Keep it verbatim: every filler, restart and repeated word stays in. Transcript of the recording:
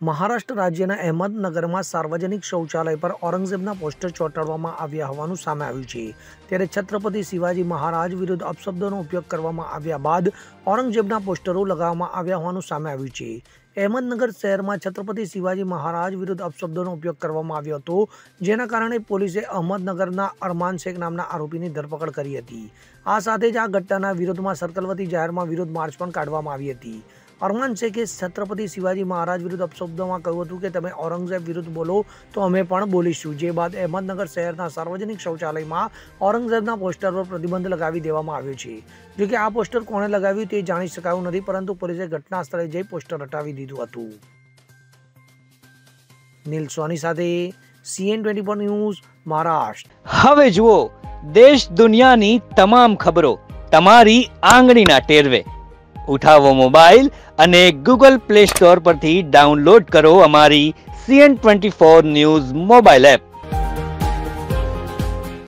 મહારાષ્ટ્ર રાજ્યના અહેમદનગરમાં સાર્વજનિક શૌચાલય પર ઔરંગઝેબના પોસ્ટર ચોંટાડવામાં આવ્યા હોવાનું સામે આવ્યું છે। ત્યારે છત્રપતિ શિવાજી મહારાજ વિરુદ્ધ અપશબ્દોનો ઉપયોગ કરવામાં આવ્યા બાદ ઔરંગઝેબના પોસ્ટરો લગાવવામાં આવ્યા હોવાનું સામે આવ્યું છે। અહેમદનગર શહેરમાં છત્રપતિ શિવાજી મહારાજ વિરુદ્ધ અપશબ્દોનો ઉપયોગ કરવામાં આવ્યો હતો, જેના કારણે પોલીસે અહમદનગરના અરમાન શેખ નામના આરોપીની ધરપકડ કરી હતી। આ સાથે જ આ ઘટનાના વિરોધમાં સર્કલવતી જાહેરમાં વિરોધ માર્ચ પણ કાઢવામાં આવી હતી। અરમાન શેખે છત્રપતિ શિવાજી મહારાજ વિરુદ્ધ અપશબ્દોમાં કહ્યું હતું કે તમે ઔરંગઝેબ વિરુદ્ધ બોલો તો અમે પણ બોલીશું, જે બાદ અહેમદનગર શહેરના સાર્વજનિક શૌચાલયમાં ઔરંગઝેબના પોસ્ટર પર પ્રતિબંધ લગાવી દેવામાં આવ્યો છે। જો કે આ પોસ્ટર કોણે લગાવ્યું તે જાણી શકાયું નથી, પરંતુ પોલીસે ઘટના સ્થળે જઈ પોસ્ટર હટાવી દીધું હતું। નીલ સોની સાથે CN twenty four news Maharashtra. હવે જુઓ દેશ દુનિયાની તમામ ખબરો તમારી આંગળીના ટેરવે। ઉઠાવો મોબાઈલ અને ગૂગલ પ્લે સ્ટોર પરથી ડાઉનલોડ કરો અમારી CN twenty four news mobile app.